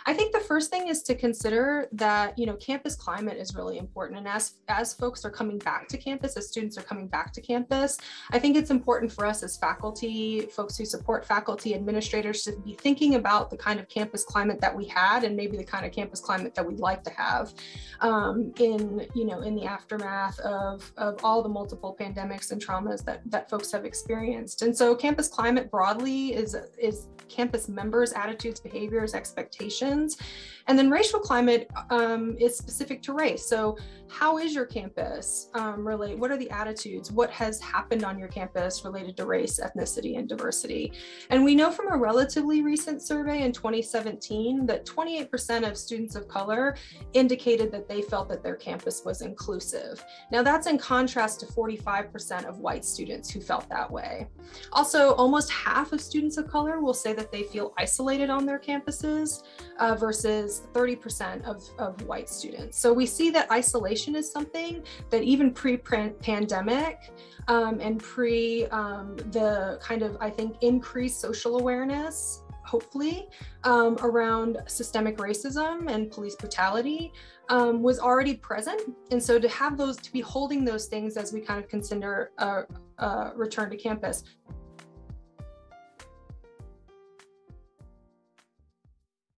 I think the first thing is to consider that, campus climate is really important. And as folks are coming back to campus, as students are coming back to campus, I think it's important for us as faculty, folks who support faculty, administrators, to be thinking about the kind of campus climate that we had and maybe the kind of campus climate that we'd like to have in the aftermath of all the multiple pandemics and traumas that folks have experienced. And so campus climate broadly is campus members' attitudes, behaviors, expectations. And then racial climate is specific to race. So how is your campus related? What are the attitudes? What has happened on your campus related to race, ethnicity, and diversity? And we know from a relatively recent survey in 2017 that 28% of students of color indicated that they felt that their campus was inclusive. Now that's in contrast to 45% of white students who felt that way. Also, almost half of students of color will say that they feel isolated on their campuses versus 30% of white students. So we see that isolation is something that even pre-pandemic and the kind of, I think, increased social awareness, hopefully, around systemic racism and police brutality was already present. And so to be holding those things as we kind of consider return to campus.